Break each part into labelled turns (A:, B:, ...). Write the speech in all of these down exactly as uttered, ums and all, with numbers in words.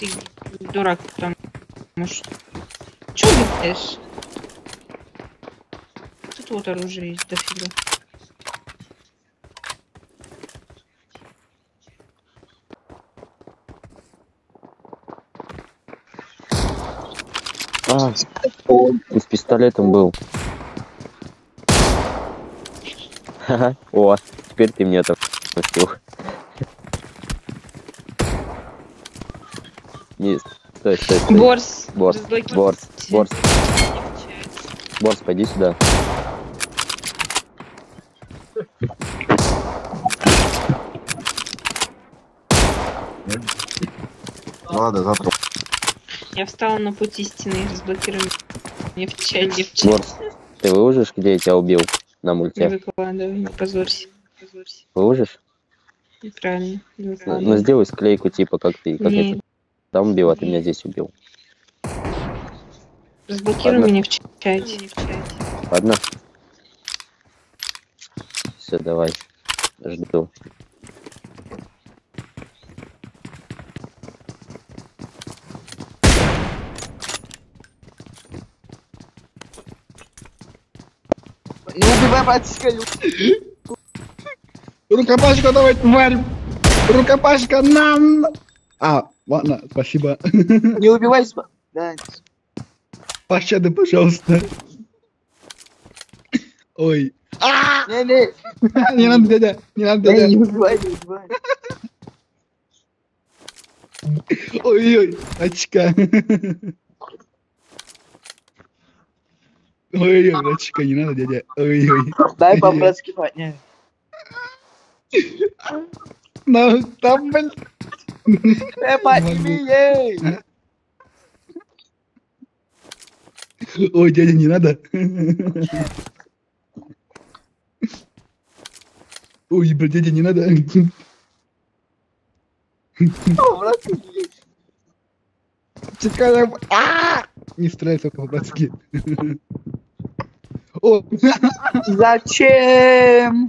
A: Ты дурак, потому что... Чё делаешь? Тут вот оружие есть дофига.
B: А, он с пистолетом был. Ха-ха. О, теперь ты мне это пустил. Не, стой, стой, стой.
A: Борс.
B: Борс, Борс, Борс. Борс, пойди сюда.
C: Ладно, завтра.
A: Я встала на путь истины, разблокируй меня в чате. В чате.
B: Борс, ты выложишь, где я тебя убил на
A: Не
B: мульте?
A: выкладывай, не позорься. позорься.
B: Выложишь?
A: Неправильно. Не
B: Ну,
A: выкладывай.
B: ну сделай склейку, типа, как ты, как
A: Не.
B: я тебя там убил, а ты меня здесь убил.
A: Разблокируй
B: Ладно.
A: меня в чате.
B: Ладно? Все, давай. Жду.
D: Не убивай, батюшка.
C: Рукопашка давай, тварь! Рукопашка нам! А, ладно, спасибо.
D: Не убивай, да.
C: Пощады, пожалуйста. Ой. А!
D: Не, не.
C: Не надо, дядя, не надо,
D: Не, не
C: дядя.
D: убивай, не убивай.
C: Ой-ой, очка. Ой-ой, очка, не надо, дядя. Ой-ой.
D: Дай по-братски поднять.
C: Ну, там, блин.
D: Э, подними ей.
C: Ой, дядя, не надо. Ой, блядь, дядя, не надо. Чекай, а! Не стреляй только по-братски. О!
D: Зачем?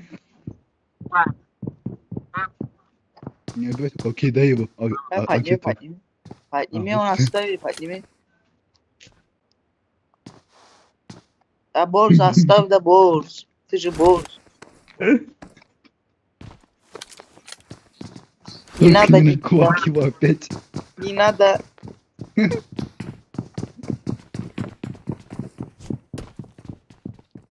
C: Не убивай только, окей, дай его. О,
D: Э,
C: а,
D: подними,
C: окей, так.
D: подними. Подними, он остави, подними. Да, Борс, оставь, да, Борс. Ты же Борс. Не
C: Только
D: надо
C: не на
D: никуда.
C: кулак его опять.
D: Не надо.